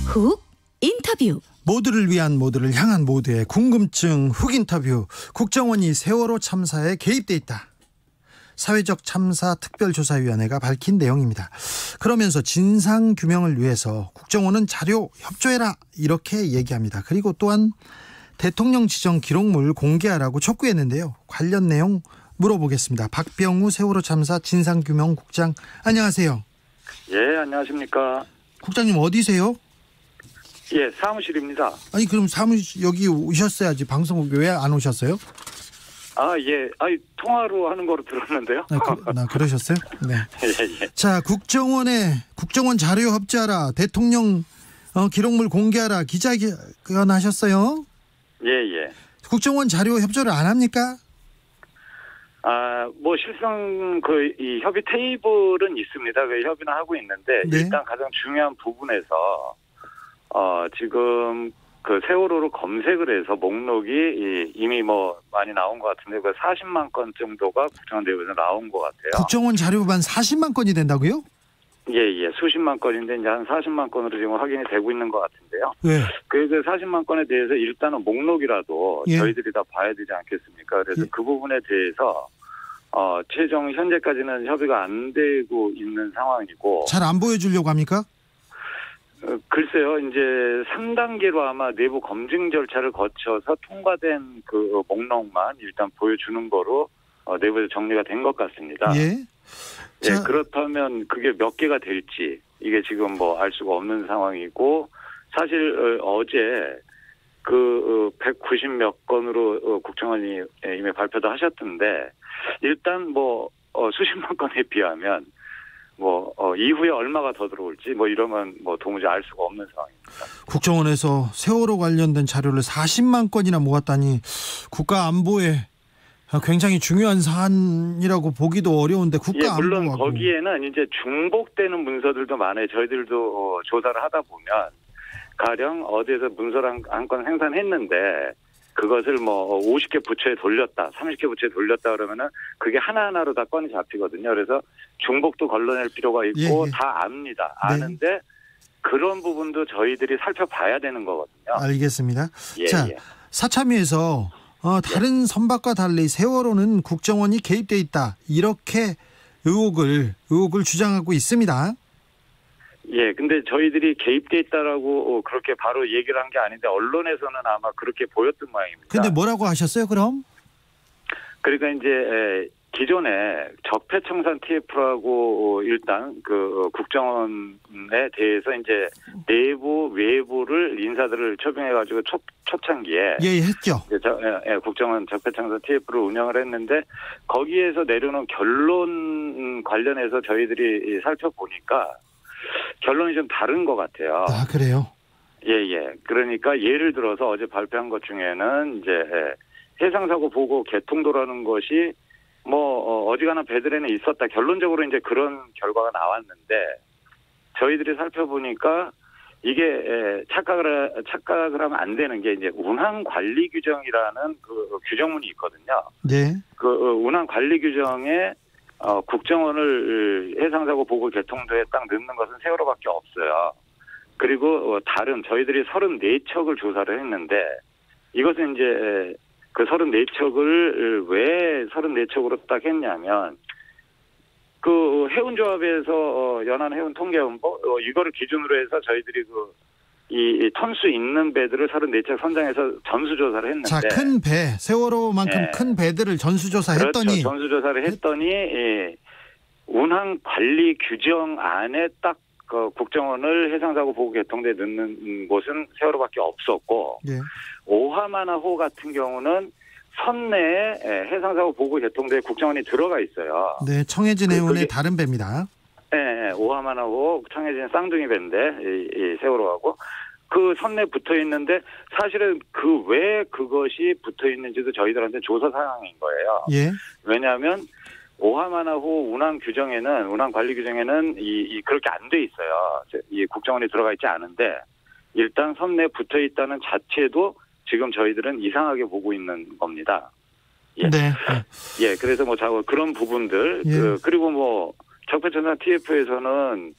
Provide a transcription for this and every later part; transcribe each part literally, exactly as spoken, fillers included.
훅 인터뷰. 모두를 위한, 모두를 향한 모두의 궁금증 훅 인터뷰. 국정원이 세월호 참사에 개입돼 있다. 사회적 참사 특별조사위원회가 밝힌 내용입니다. 그러면서 진상규명을 위해서 국정원은 자료 협조해라 이렇게 얘기합니다. 그리고 또한 대통령 지정 기록물 공개하라고 촉구했는데요. 관련 내용 물어보겠습니다. 박병우 세월호 참사 진상규명국장, 안녕하세요. 예, 안녕하십니까. 국장님 어디세요? 예, 사무실입니다. 아니 그럼 사무실 여기 오셨어야지. 방송국에 왜 안 오셨어요? 아, 예. 아, 통화로 하는 거로 들었는데요. 나, 그, 나 그러셨어요? 네. 예, 예. 자, 국정원에 국정원 자료 협조하라, 대통령 어, 기록물 공개하라 기자회견 하셨어요? 예, 예. 국정원 자료 협조를 안 합니까? 아, 뭐 실상 그 이 협의 테이블은 있습니다. 그 협의는 하고 있는데 네. 일단 가장 중요한 부분에서 어 지금 그 세월호로 검색을 해서 목록이 이, 이미 뭐 많이 나온 것 같은데 그 사십만 건 정도가 국정원 내부에서 나온 것 같아요. 국정원 자료만 사십만 건이 된다고요? 예, 예. 수십만 건인데 이제 한 사십만 건으로 지금 확인이 되고 있는 것 같은데요. 네. 그 사십만 건에 대해서 일단은 목록이라도 예. 저희들이 다 봐야 되지 않겠습니까? 그래서 예. 그 부분에 대해서 어, 최종 현재까지는 협의가 안 되고 있는 상황이고. 잘 안 보여주려고 합니까? 어, 글쎄요, 이제 삼 단계로 아마 내부 검증 절차를 거쳐서 통과된 그 목록만 일단 보여주는 거로 어, 내부에서 정리가 된 것 같습니다. 예. 예, 자, 그렇다면 그게 몇 개가 될지 이게 지금 뭐 알 수가 없는 상황이고, 사실 어, 어제 그 백구십 몇 건으로 국정원이 이미 발표도 하셨던데 일단 뭐 어, 수십만 건에 비하면 뭐 어, 이후에 얼마가 더 들어올지 뭐 이러면 뭐 도무지 알 수가 없는 상황입니다. 국정원에서 세월호 관련된 자료를 사십만 건이나 모았다니 국가 안보에 굉장히 중요한 사안이라고 보기도 어려운데 국가 예, 물론 안보하고. 거기에는 이제 중복되는 문서들도 많아요. 저희들도 어, 조사를 하다 보면 가령 어디에서 문서를 한 건 생산했는데 그것을 뭐 오십 개 부처에 돌렸다, 삼십 개 부처에 돌렸다 그러면은 그게 하나하나로 다 건이 잡히거든요. 그래서 중복도 걸러낼 필요가 있고 예, 예. 다 압니다. 네. 아는데 그런 부분도 저희들이 살펴봐야 되는 거거든요. 알겠습니다. 예, 자, 예. 사참위에서 어, 다른 선박과 달리 세월호는 국정원이 개입돼 있다 이렇게 의혹을 의혹을 주장하고 있습니다. 예, 근데 저희들이 개입돼 있다라고 그렇게 바로 얘기를 한 게 아닌데 언론에서는 아마 그렇게 보였던 모양입니다. 근데 뭐라고 하셨어요, 그럼? 그러니까 이제 기존에 적폐청산 티에프라고 일단 그 국정원에 대해서 이제 내부 외부를 인사들을 초빙해가지고 초, 초창기에 예, 했죠. 이제 저, 예, 예, 국정원 적폐청산 티에프를 운영을 했는데 거기에서 내려놓은 결론 관련해서 저희들이 살펴보니까 결론이 좀 다른 것 같아요. 아, 그래요? 예, 예. 그러니까 예를 들어서 어제 발표한 것 중에는 이제 해상사고 보고 개통도라는 것이 뭐 어지간한 배들에는 있었다. 결론적으로 이제 그런 결과가 나왔는데 저희들이 살펴보니까 이게 착각을 착각을 하면 안 되는 게 이제 운항 관리 규정이라는 그 규정문이 있거든요. 네. 그 운항 관리 규정에 어, 국정원을 해상사고 보고 개통도에 딱 넣는 것은 세월호밖에 없어요. 그리고 어, 다른 저희들이 서른네 척을 조사를 했는데 이것은 이제 그 서른네 척을 왜 서른네 척으로 딱 했냐면 그 해운조합에서 어, 연안해운통계본부 어, 이거를 기준으로 해서 저희들이 그 이 턴수 있는 배들을 서른네 척 선정해서 전수조사를 했는데. 자, 큰 배, 세월호만큼 예. 큰 배들을 전수조사했더니. 그렇죠. 전수조사를 했더니 예, 운항 관리 규정 안에 딱 그 국정원을 해상사고 보고 개통대에 넣는 곳은 세월호밖에 없었고 예. 오하마나호 같은 경우는 선내에 해상사고 보고 개통대에 국정원이 들어가 있어요. 네, 청해진 그, 해운의 그게, 다른 배입니다. 네, 배하고 청해진 쌍둥이 배인데 이, 이 세월호하고 그 선내 붙어 있는데 사실은 그 왜 그것이 붙어 있는지도 저희들한테 조사 사항인 거예요. 예. 왜냐하면 오하마나호 운항 규정에는 운항 관리 규정에는 이, 이 그렇게 안 돼 있어요. 이 국정원이 들어가 있지 않은데 일단 선내 붙어 있다는 자체도 지금 저희들은 이상하게 보고 있는 겁니다. 예. 네. 예, 그래서 뭐 자꾸 그런 부분들 예. 그, 그리고 뭐 적폐청산 티에프에서는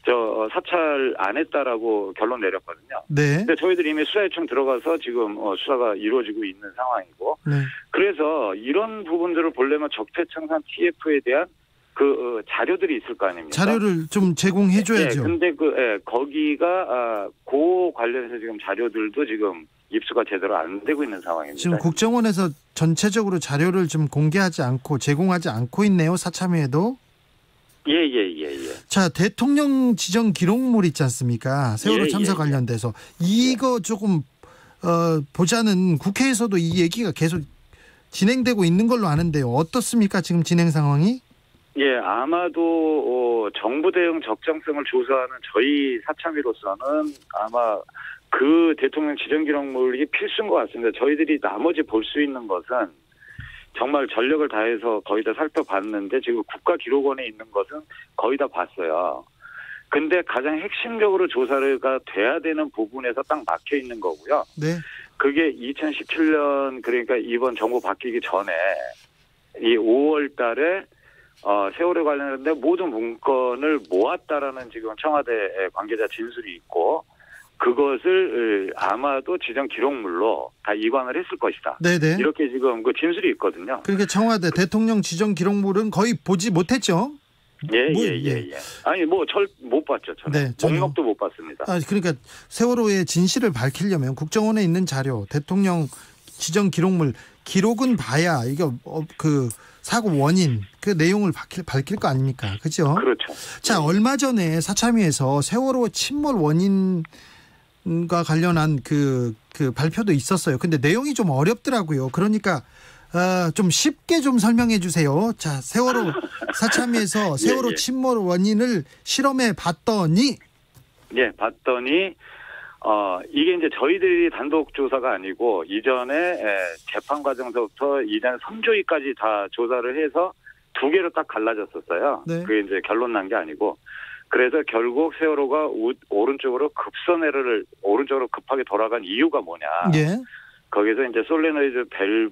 저 사찰 안 했다라고 결론 내렸거든요. 네. 근데 저희들이 이미 수사 요청 들어가서 지금 어, 수사가 이루어지고 있는 상황이고, 네. 그래서 이런 부분들을 보려면 적폐청산 티에프에 대한 그 어, 자료들이 있을 거 아닙니까? 자료를 좀 제공해줘야죠. 예, 근데 그 예, 거기가 아, 그 관련해서 지금 자료들도 지금 입수가 제대로 안 되고 있는 상황입니다. 지금 국정원에서 전체적으로 자료를 좀 공개하지 않고 제공하지 않고 있네요. 사참위에도. 예예예 예, 예, 예. 자, 대통령 지정 기록물 있지 않습니까? 세월호 예, 참사 예, 관련돼서 이거 조금 어, 보자는 국회에서도 이 얘기가 계속 진행되고 있는 걸로 아는데요. 어떻습니까? 지금 진행 상황이? 예, 아마도 어, 정부 대응 적정성을 조사하는 저희 사참위로서는 아마 그 대통령 지정 기록물이 필수인 것 같습니다. 저희들이 나머지 볼 수 있는 것은 정말 전력을 다해서 거의 다 살펴봤는데 지금 국가기록원에 있는 것은 거의 다 봤어요. 근데 가장 핵심적으로 조사가 돼야 되는 부분에서 딱 막혀 있는 거고요. 네. 그게 이천십칠 년 그러니까 이번 정부 바뀌기 전에 이 오월 달에 어, 세월호 관련된 모든 문건을 모았다라는 지금 청와대 관계자 진술이 있고 그것을 아마도 지정 기록물로 다 이관을 했을 것이다. 네네. 이렇게 지금 그 진술이 있거든요. 그러니까 청와대 대통령 지정 기록물은 거의 보지 못했죠. 예, 뭐, 예, 예, 예. 아니 뭐 절 못 봤죠. 저는 네, 저는. 목록도 못 봤습니다. 아, 그러니까 세월호의 진실을 밝히려면 국정원에 있는 자료, 대통령 지정 기록물 기록은 봐야 이게 어, 그 사고 원인 그 내용을 밝힐, 밝힐 거 아닙니까? 그죠? 그렇죠. 자, 얼마 전에 사참위에서 세월호 침몰 원인과 관련한 그, 그 발표도 있었어요. 근데 내용이 좀 어렵더라고요. 그러니까 어, 좀 쉽게 좀 설명해 주세요. 자, 세월호 사참위에서 세월호 예, 예. 침몰 원인을 실험해 봤더니 예, 봤더니 어 이게 이제 저희들이 단독 조사가 아니고 이전에 에, 재판 과정서부터 이전 삼조위까지 다 조사를 해서 두 개로 딱 갈라졌었어요. 네. 그게 이제 결론 난 게 아니고 그래서 결국 세월호가 우, 오른쪽으로 급선회를 오른쪽으로 급하게 돌아간 이유가 뭐냐? 예. 거기서 이제 솔레노이드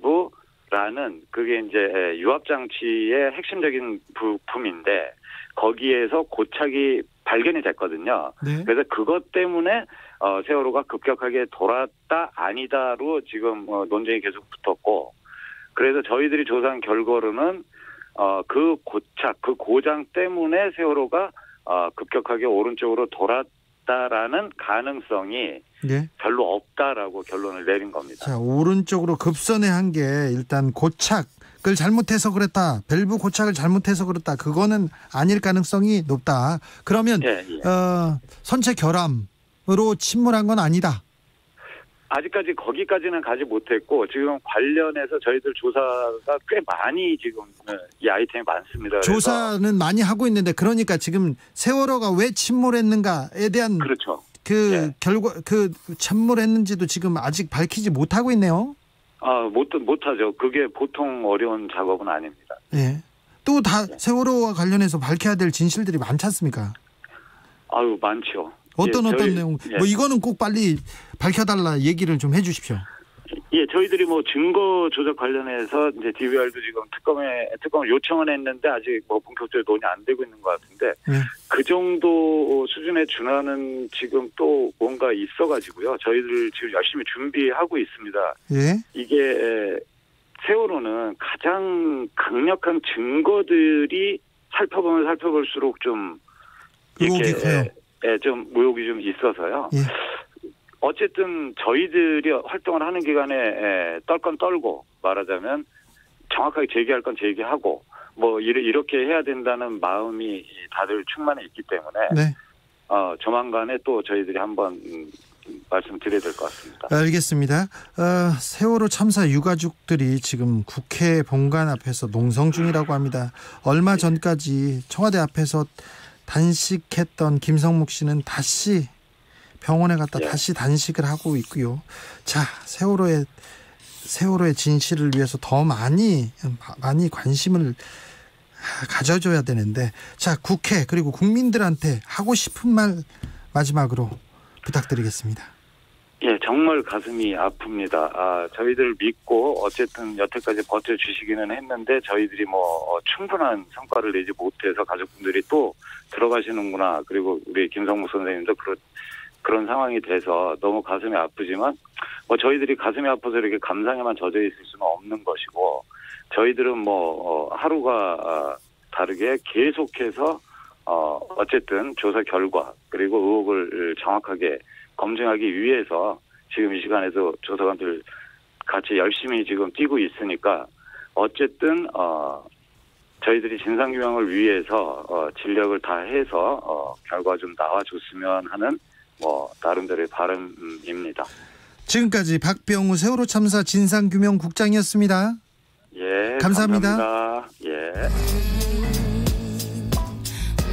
밸브라는 그게 이제 유압 장치의 핵심적인 부품인데 거기에서 고착이 발견이 됐거든요. 네. 그래서 그것 때문에 어, 세월호가 급격하게 돌았다 아니다로 지금 어, 논쟁이 계속 붙었고 그래서 저희들이 조사한 결과로는 어, 그 고착, 그 고장 때문에 세월호가 어, 급격하게 오른쪽으로 돌았다라는 가능성이 예. 별로 없다라고 결론을 내린 겁니다. 자, 오른쪽으로 급선회한 게 일단 고착을 잘못해서 그랬다. 밸브 고착을 잘못해서 그랬다. 그거는 아닐 가능성이 높다. 그러면 예, 예. 어, 선체 결함으로 침몰한 건 아니다. 아직까지 거기까지는 가지 못했고 지금 관련해서 저희들 조사가 꽤 많이 지금 이 아이템이 많습니다. 그래서 조사는 많이 하고 있는데 그러니까 지금 세월호가 왜 침몰했는가에 대한 그렇죠. 그 예. 결과 그 침몰했는지도 지금 아직 밝히지 못하고 있네요. 아, 못 못하죠. 그게 보통 어려운 작업은 아닙니다. 예. 또 다 세월호와 관련해서 밝혀야 될 진실들이 많지 않습니까? 아유, 많죠. 어떤 예, 어떤 저희, 내용? 예. 뭐 이거는 꼭 빨리 밝혀달라 얘기를 좀 해주십시오. 예, 저희들이 뭐 증거 조작 관련해서 이제 디비알도 지금 특검에 특검을 요청은 했는데 아직 뭐 본격적으로 논의 안 되고 있는 것 같은데 예. 그 정도 수준에 준하는 지금 또 뭔가 있어가지고요. 저희들 지금 열심히 준비하고 있습니다. 예. 이게 세월호는 가장 강력한 증거들이 살펴보면 살펴볼수록 좀 의혹이 커요. 예, 좀 의혹이 좀 있어서요. 예. 어쨌든 저희들이 활동을 하는 기간에 떨 건 떨고 말하자면 정확하게 제기할 건 제기하고 뭐 이렇게 해야 된다는 마음이 다들 충만해 있기 때문에 네. 어, 조만간에 또 저희들이 한번 말씀드려야 될 것 같습니다. 알겠습니다. 어, 세월호 참사 유가족들이 지금 국회 본관 앞에서 농성 중이라고 합니다. 얼마 전까지 청와대 앞에서 단식했던 김성묵 씨는 다시 병원에 갔다 예. 다시 단식을 하고 있고요. 자, 세월호의 세월호의 진실을 위해서 더 많이 많이 관심을 가져줘야 되는데, 자, 국회 그리고 국민들한테 하고 싶은 말 마지막으로 부탁드리겠습니다. 예, 정말 가슴이 아픕니다. 아, 저희들 믿고 어쨌든 여태까지 버텨주시기는 했는데 저희들이 뭐 어, 충분한 성과를 내지 못해서 가족분들이 또 들어가시는구나. 그리고 우리 김성무 선생님도 그런 그런 상황이 돼서 너무 가슴이 아프지만 뭐 저희들이 가슴이 아파서 이렇게 감상에만 젖어 있을 수는 없는 것이고 저희들은 뭐 어, 하루가 다르게 계속해서 어, 어쨌든 조사 결과 그리고 의혹을 정확하게 검증하기 위해서 지금 이 시간에도 조사관들 같이 열심히 지금 뛰고 있으니까 어쨌든 어 저희들이 진상규명을 위해서 어 진력을 다해서 어 결과 좀 나와줬으면 하는 뭐 나름대로의 바람입니다. 지금까지 박병우 세월호 참사 진상규명국장이었습니다. 예, 감사합니다. 감사합니다. 예.